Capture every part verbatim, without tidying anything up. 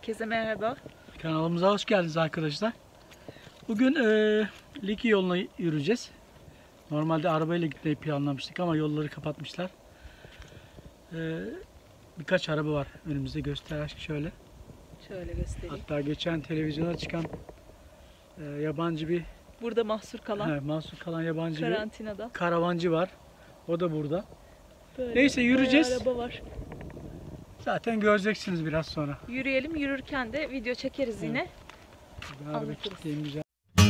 Herkese merhaba. Kanalımıza hoş geldiniz arkadaşlar. Bugün e, Likya yoluna yürüyeceğiz. Normalde arabayla gitmeyi planlamıştık ama yolları kapatmışlar. E, birkaç araba var önümüzde, göster aşkım şöyle. Şöyle göstereyim. Hatta geçen televizyona çıkan e, yabancı bir Burada mahsur kalan, he, mahsur kalan yabancı karantinada. bir karavancı var. O da burada. Böyle Neyse, yürüyeceğiz. araba var. Zaten göreceksiniz biraz sonra. Yürüyelim. Yürürken de video çekeriz Evet. yine. Ben araba Anlatırız. kilitleyeyim güzel.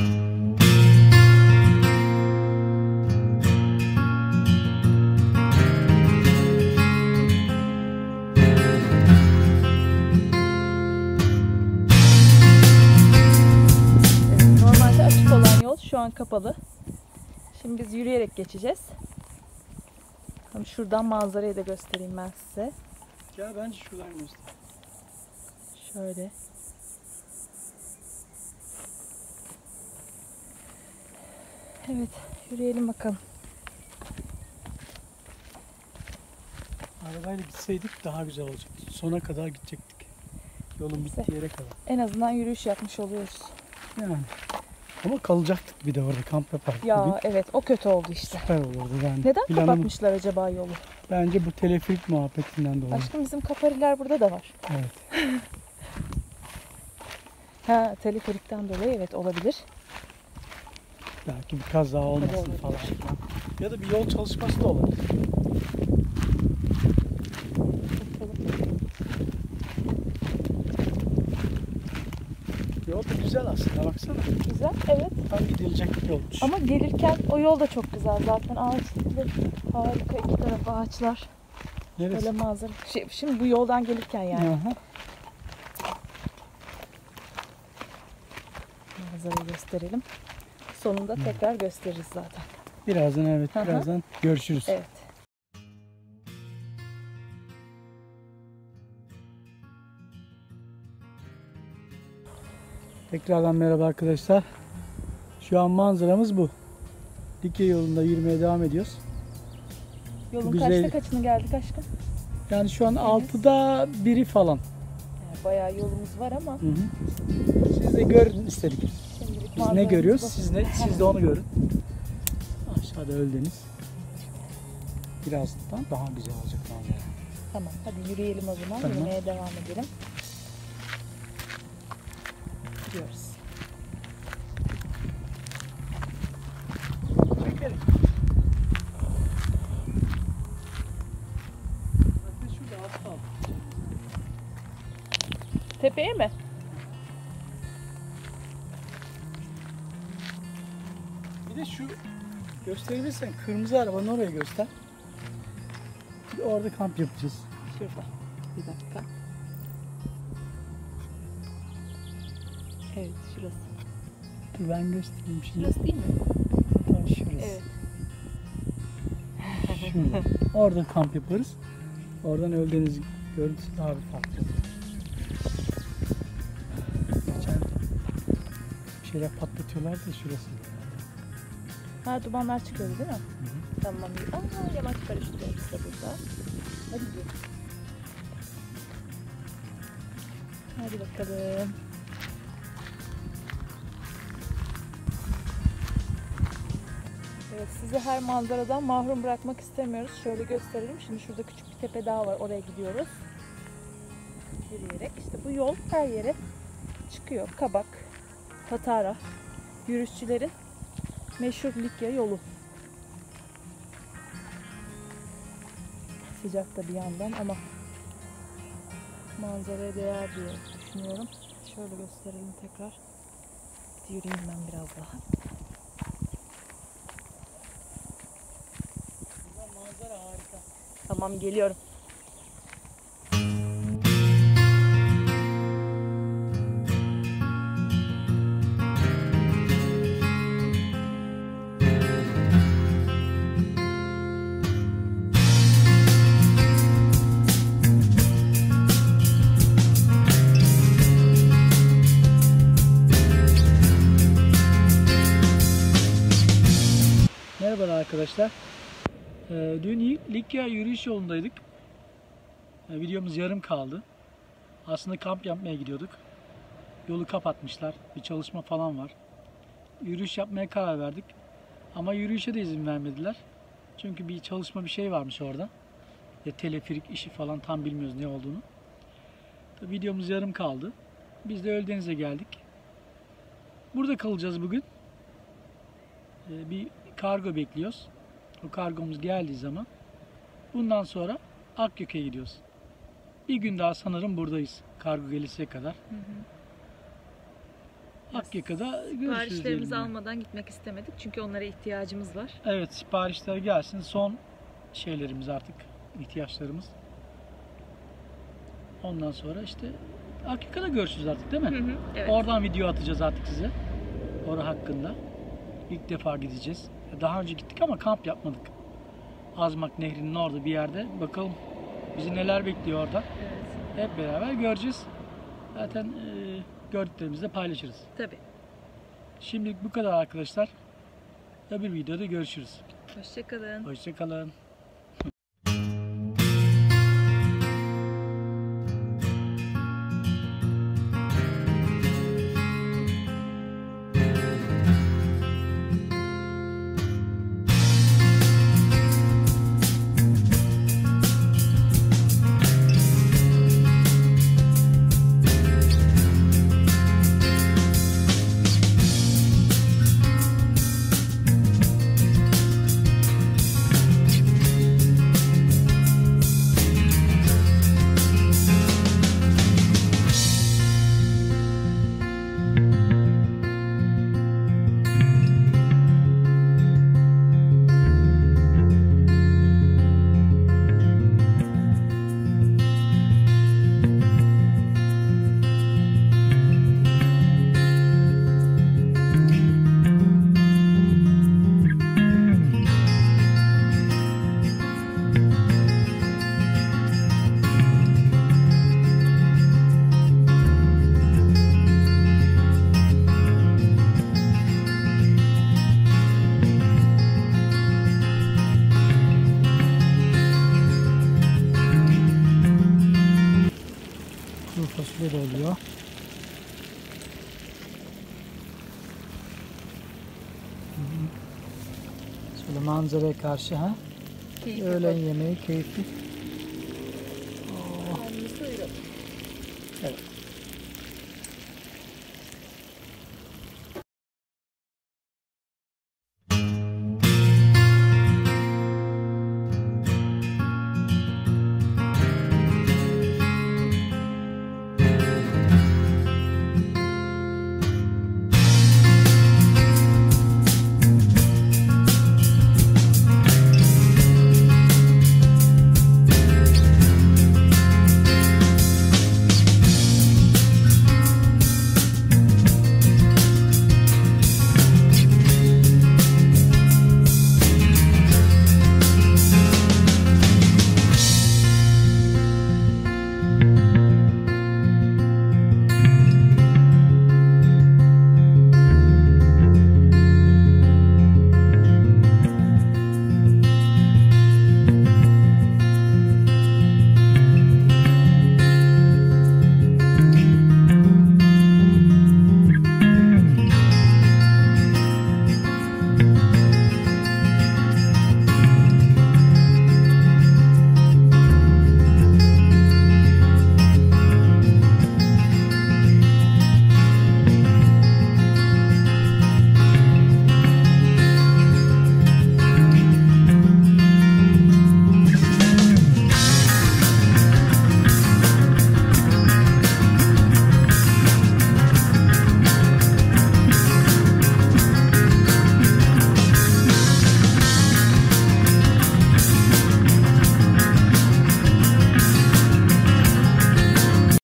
Evet, normalde açık olan yol şu an kapalı. Şimdi biz yürüyerek geçeceğiz. Tam şuradan manzarayı da göstereyim ben size. Ya bence şuradan göster. Şöyle. Evet, yürüyelim bakalım. Arabayla gitseydik daha güzel olacaktı. Sona kadar gidecektik. Yolun bittiği yere kadar. En azından yürüyüş yapmış oluyoruz. Yani. Ama kalacaktık bir de orada, kamp yapardık Ya bugün. evet, o kötü oldu işte. Süper olurdu yani. Neden Planım- kapatmışlar acaba yolu? Bence bu teleferik muhabbetinden dolayı. Aşkım, bizim kapariler burada da var. Evet. Ha, teleferikten dolayı evet, olabilir. Belki bir kaza olmasın olabilir. falan. Ya da bir yol çalışması da olabilir. Yol da güzel aslında, baksana. Güzel, evet. Tam gidilecek bir yolmuş. Ama gelirken o yol da çok güzel zaten. Ağaçlı, harika, iki taraf ağaçlar. Neresi? Böyle manzara. Şey, şimdi bu yoldan gelirken yani. Aha. Manzarayı gösterelim. Sonunda tekrar gösteririz zaten. Birazdan evet, Hı hı. birazdan görüşürüz. Evet. Tekrardan merhaba arkadaşlar. Şu an manzaramız bu. Likya yolunda yürümeye devam ediyoruz. Yolun Güzel. kaçta kaçını geldik aşkım? Yani şu an altıda biri falan. Yani bayağı yolumuz var ama Hı hı. Siz de görün istedik. şimdilik Biz ne manzaramız görüyoruz? bu. Siz ne? Siz de onu görün. Aşağıda Öldeniz. Birazdan daha güzel olacak manzara. Tamam, hadi yürüyelim o zaman. Tamam. Yürümeye devam edelim. Gidiyoruz. Çekelim. Bakın şurada asfalt. Tepeye mi? Bir de şu gösterebilirsen kırmızı arabanın oraya göster. Bir de orada kamp yapacağız. Şurada. Bir dakika. Evet, şurası. Dur ben göstereyim şimdi. Şurası değil mi? Tam şurası. Evet. Şurada. Orada kamp yaparız. Oradan Öldeniz görüntüsü daha bir farklı. Geçen bir şeyler patlatıyorlar da şurası. Ha, dumanlar çıkıyordu değil mi? Hı hı. Tamam. Aa, yamaç paraşütü de burada. Hadi gidelim. Hadi bakalım. Evet, sizi her manzaradan mahrum bırakmak istemiyoruz. Şöyle gösterelim. Şimdi şurada küçük bir tepe daha var. Oraya gidiyoruz. Yürüyerek. İşte bu yol her yere çıkıyor. Kabak, Tatara, yürüyüşçülerin meşhur Likya yolu. Sıcak da bir yandan ama manzaraya değer diye düşünüyorum. Şöyle gösterelim tekrar. Yürüyeyim ben biraz daha. Manzara harika. Tamam, geliyorum. Merhaba arkadaşlar. Ee, dün Likya yürüyüş yolundaydık. Ee, videomuz yarım kaldı. Aslında kamp yapmaya gidiyorduk. Yolu kapatmışlar. Bir çalışma falan var. Yürüyüş yapmaya karar verdik. Ama yürüyüşe de izin vermediler. Çünkü bir çalışma bir şey varmış orada. Ya teleferik işi falan tam bilmiyoruz ne olduğunu. Videomuz yarım kaldı. Biz de Ölüdeniz'e geldik. Burada kalacağız bugün. Ee, bir kargo bekliyoruz. O kargomuz geldiği zaman bundan sonra Akyaka'ya gidiyoruz. Bir gün daha sanırım buradayız. Kargo gelişe kadar. Hı hı. Akyaka'da görüşürüz diyelim. Siparişlerimizi yani. almadan gitmek istemedik. Çünkü onlara ihtiyacımız var. Evet, siparişler gelsin. Son şeylerimiz artık, ihtiyaçlarımız. Ondan sonra işte Akyaka'da görüşürüz artık, değil mi? Hı hı, evet. Oradan video atacağız artık size. Orası hakkında. İlk defa gideceğiz. Daha önce gittik ama kamp yapmadık. Azmak Nehri'nin orada bir yerde. Bakalım bizi neler bekliyor orada. Evet. Hep beraber göreceğiz. Zaten e, gördüklerimizi de paylaşırız. Tabii. Şimdilik bu kadar arkadaşlar. Öbür videoda görüşürüz. Hoşçakalın. Hoşçakalın. Kuru fasulye de oluyor. Şöyle manzaraya karşı ha. Keyifli. Öğlen yemeği keyifli. Karnımızı doyuralım. Evet.